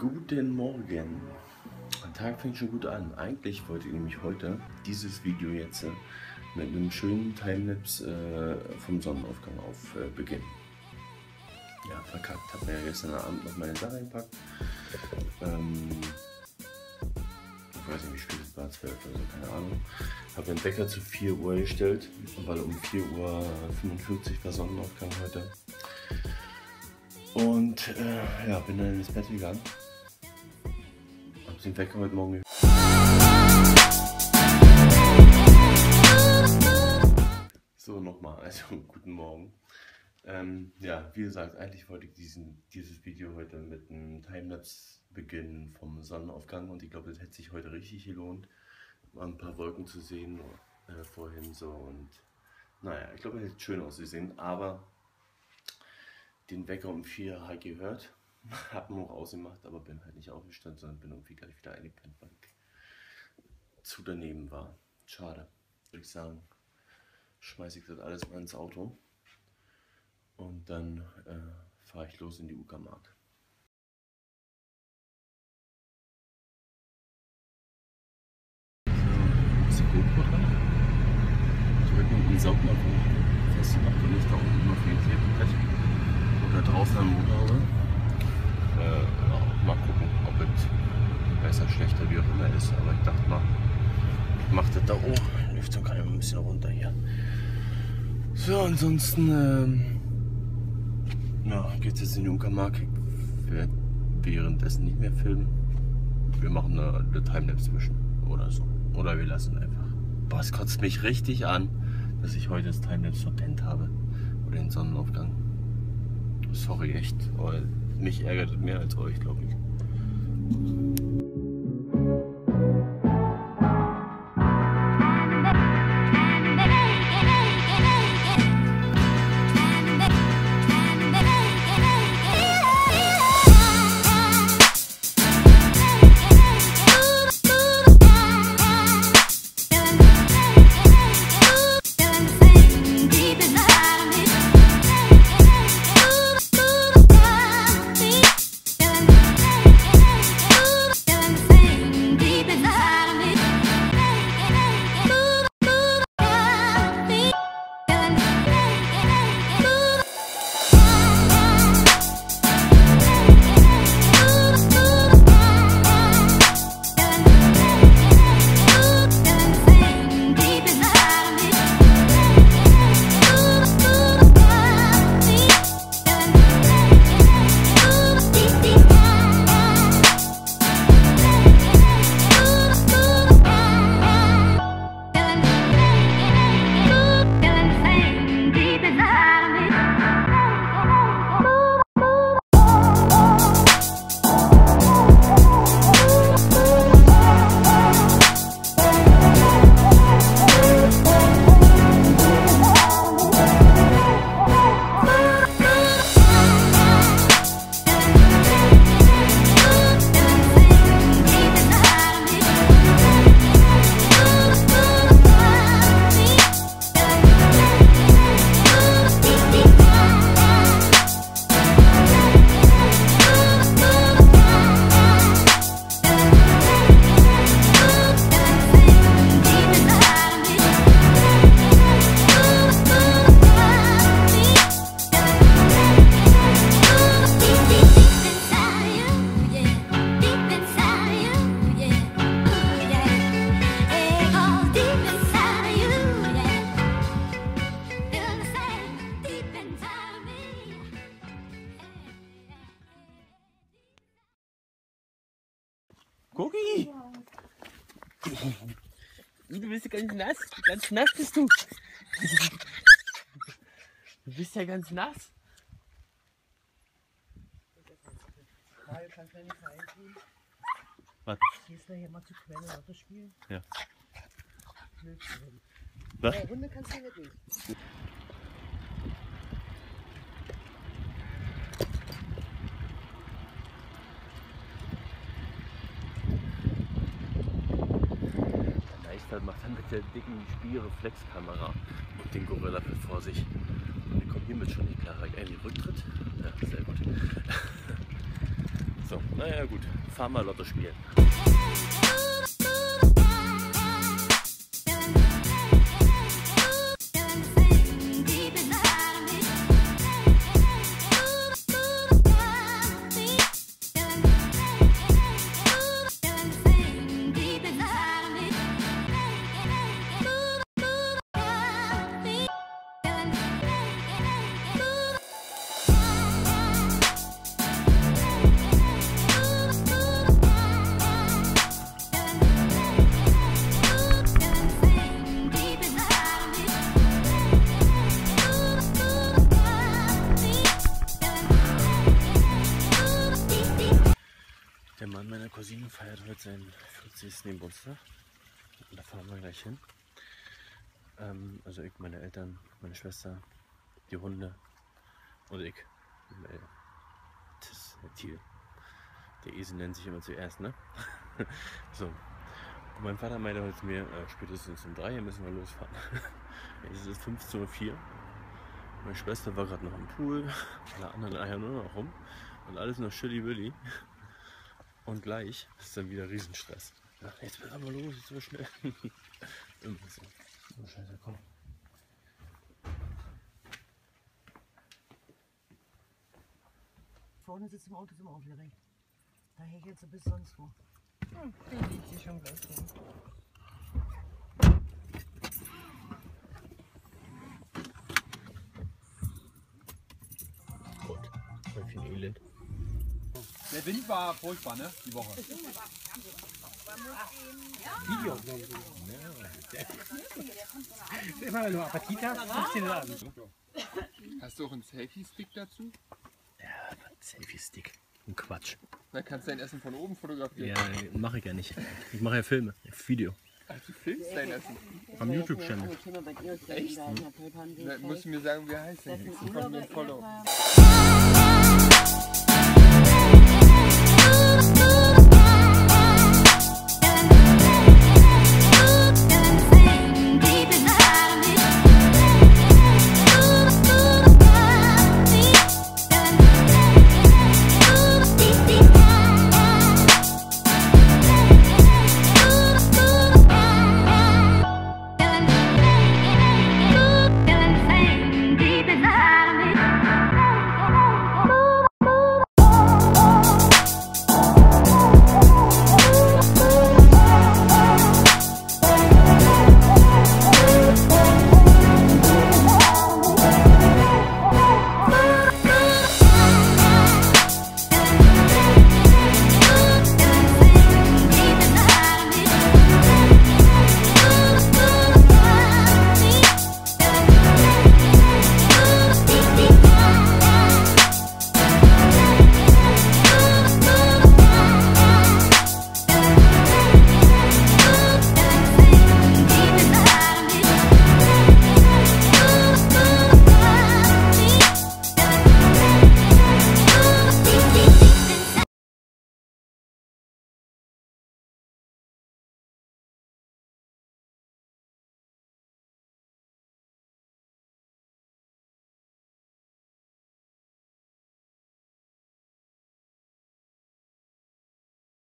Guten Morgen. Der Tag fängt schon gut an. Eigentlich wollte ich nämlich heute dieses Video jetzt mit einem schönen Timelapse vom Sonnenaufgang auf beginnen. Ja, verkackt. Habe mir ja gestern Abend noch meine Sache eingepackt. Ich weiß nicht, wie spät es war, 12 oder so, keine Ahnung. Habe den Wecker zu 4 Uhr gestellt, weil um 4:45 Uhr war Sonnenaufgang heute. Und ja, bin dann ins Bett gegangen. Hab den Wecker heute Morgen. So, nochmal, also guten Morgen. Ja, wie gesagt, eigentlich wollte ich dieses Video heute mit einem Timelapse beginnen vom Sonnenaufgang und ich glaube, das hätte sich heute richtig gelohnt, mal ein paar Wolken zu sehen vorhin so und naja, ich glaube, es hätte schön ausgesehen, aber den Wecker um 4 habe ich gehört, habe ihn auch ausgemacht, aber bin halt nicht aufgestanden, sondern bin irgendwie gleich wieder eingepennt, weil ich zu daneben war. Schade, würde ich sagen, schmeiße ich das alles mal ins Auto. Und dann fahre ich los in die Uckermark. Ist die GoPro dran? Drücken und den Saugner festgemacht und nicht da unten noch viel Klebebett. Oder draußen am Motorhaube. Ja, mal gucken, ob es besser, schlechter, wie auch immer ist. Aber ich dachte mal, ich mache das da oben. Lüftung kann ja ein bisschen runter hier. So, ansonsten ja, geht es jetzt in die Uckermark. Ich werde währenddessen nicht mehr filmen. Wir machen eine Timelapse zwischen oder so. Oder wir lassen einfach. Boah, es kotzt mich richtig an, dass ich heute das Timelapse verpennt habe. Oder den Sonnenaufgang. Sorry, echt. Aber mich ärgert es mehr als euch, glaube ich. Gucki! Du bist ja ganz nass bist du. Du bist ja ganz nass. Mario, kannst du mir nicht reintun? Was? Gehst du hier mal zu Quelle Auto spielen? Ja. Blödsinn. Was? Ja, Runde kannst du nicht durch. Macht dann mit der dicken Spiegelreflexkamera und den Gorilla vor sich. Und wir kommen hiermit schon nicht klar. Die Rücktritt? Ja, sehr gut. So, naja gut, fahren wir Lotto spielen. Der Mann meiner Cousine feiert heute seinen 40. Geburtstag. Und da fahren wir gleich hin. Also ich, meine Eltern, meine Schwester, die Hunde und ich. Das ist der Thiel. Der Esel nennt sich immer zuerst, ne? So. Und mein Vater meinte heute zu mir, spätestens um 3 müssen wir losfahren. Es ist 15:04 Uhr. Meine Schwester war gerade noch im Pool. Alle anderen eiern nur noch rum. Und alles noch Schilly-Willy. Und gleich ist dann wieder Riesenstress. Ja, jetzt müssen wir mal los, jetzt so schnell. Irgendwie so. Oh Scheiße, komm. Vorne sitzt im Auto zum aufgeregt. Da hechelt sie bis sonst wo. Den liegt sie schon gleich hin. Gott, voll viel Elend. Der Wind war furchtbar, ne? Die Woche. Video. Immer wenn du Appetit hast, kannst du den laden. Hast du auch einen Selfie-Stick dazu? Ja, Selfie-Stick. Ein Quatsch. Dann kannst du dein Essen von oben fotografieren. Ja, mache ich ja nicht. Ich mache ja Filme, Video. Ach, du filmst dein Essen. Am YouTube-Channel. Echt? Dann musst du mir sagen, wie er heißt. Dann kriegst du von mir ein Follow.